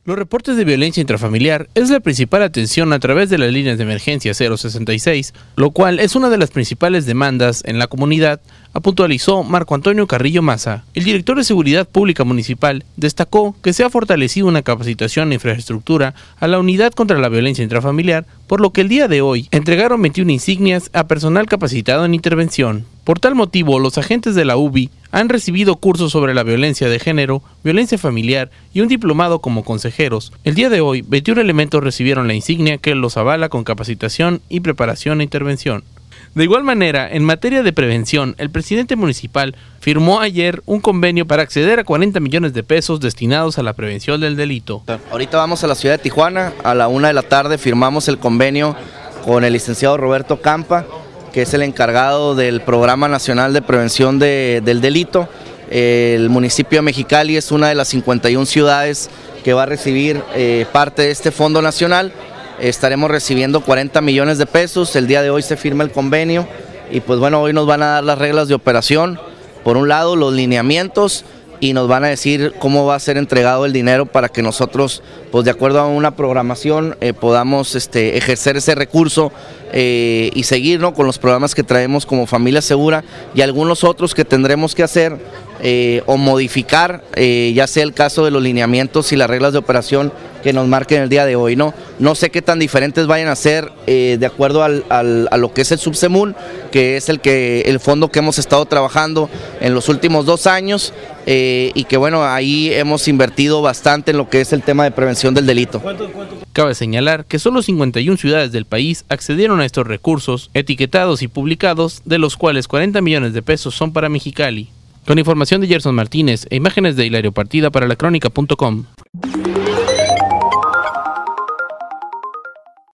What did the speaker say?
Los reportes de violencia intrafamiliar es la principal atención a través de las líneas de emergencia 066, lo cual es una de las principales demandas en la comunidad, puntualizó Marco Antonio Carrillo Maza. El director de Seguridad Pública Municipal destacó que se ha fortalecido una capacitación e infraestructura a la unidad contra la violencia intrafamiliar, por lo que el día de hoy entregaron 21 insignias a personal capacitado en intervención. Por tal motivo, los agentes de la UBI han recibido cursos sobre la violencia de género, violencia familiar y un diplomado como consejeros. El día de hoy, 21 elementos recibieron la insignia que los avala con capacitación y preparación e intervención. De igual manera, en materia de prevención, el presidente municipal firmó ayer un convenio para acceder a 40 millones de pesos destinados a la prevención del delito. Ahorita vamos a la ciudad de Tijuana, a la 1 de la tarde firmamos el convenio con el licenciado Roberto Campa, que es el encargado del Programa Nacional de Prevención del Delito. El municipio de Mexicali es una de las 51 ciudades que va a recibir parte de este fondo nacional. Estaremos recibiendo 40 millones de pesos, el día de hoy se firma el convenio y pues bueno, hoy nos van a dar las reglas de operación, por un lado los lineamientos y nos van a decir cómo va a ser entregado el dinero para que nosotros, pues de acuerdo a una programación, podamos ejercer ese recurso y seguir, ¿no?, con los programas que traemos como Familia Segura y algunos otros que tendremos que hacer o modificar, ya sea el caso de los lineamientos y las reglas de operación que nos marquen el día de hoy, ¿no? No sé qué tan diferentes vayan a ser de acuerdo a lo que es el Subsemún, que es el fondo que hemos estado trabajando en los últimos 2 años y que bueno, ahí hemos invertido bastante en lo que es el tema de prevención del delito. Cabe señalar que solo 51 ciudades del país accedieron a estos recursos, etiquetados y publicados, de los cuales 40 millones de pesos son para Mexicali. Con información de Gerson Martínez e imágenes de Hilario Partida para lacronica.com.